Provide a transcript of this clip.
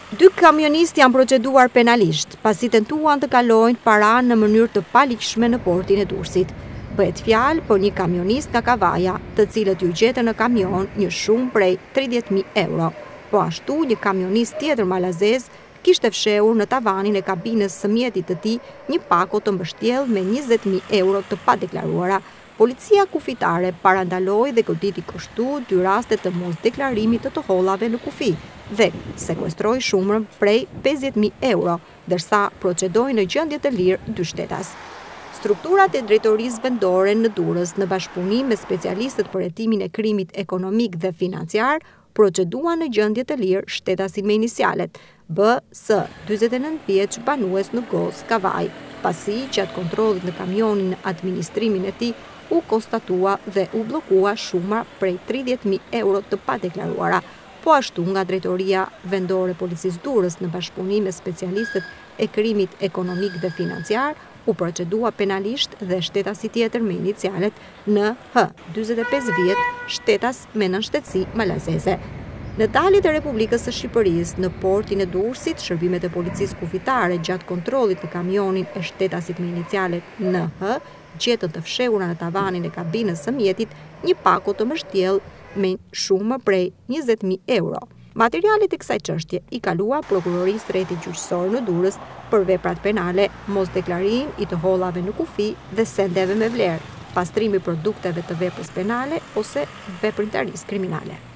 2 kamionistë janë proceduar penalisht, pasi tentuan të kalojnë para në mënyrë të paligjshme në portin e Durrësit. Bëhet fjalë për një kamionist nga Kavaja, të cilët ju gjetën në kamion një shumë prej 30.000 euro. Po ashtu një kamionist tjetër malazez kishte fshehur në tavanin e kabinës së mjetit të tij një pako të mbështjellë me 20.000 euro të padeklaruara. Policia kufitare parandaloi dhe goditi kështu 2 raste të mosdeklarimit të hollave në kufi dhe sekuestroi shumën prej 50.000 euro, ndërsa procedoi në gjendje të lirë 2 shtetas. Strukturat e drejtorisë vendore në Durrës, në bashkëpunim me specialistët për hetimin e krimit ekonomik dhe financiar, proceduan në gjendje të lirë shtetasin me inicialet B.S. 49 vjeç banues në Gos, Kavaj, pasi gjatë kontrollit në kamionin në administrimin e tij u konstatua dhe u bllokua shuma prej 30.000 euro të padeklaruara. Po ashtu nga drejtoria vendore policisë Durrës në bashkëpunim me specialistët e krimit ekonomik dhe financiar u procedua penalisht dhe shtetasi tjetër me inicialet NH, 45 vjet, shtetas me nënshtetësi malazeze. Në dalit e Republikës së Shqipërisë, në portin e Durrësit, shërbimet e policisë kufitare gjatë kontrollit në kamionin e shtetasit me inicialet NH gjetën të fshehura në tavanin e kabinës së mjetit një pako të mbështjellë me shumë prej 20.000 euro. Materialet e kësaj çështje i kalua prokurorisë rrethit gjyqësor në Durrës për veprat penale, mosdeklarim i të hollave në kufi dhe sendeve me vlerë, pastrimi produkteve të veprës penale ose veprimtarisë kriminale.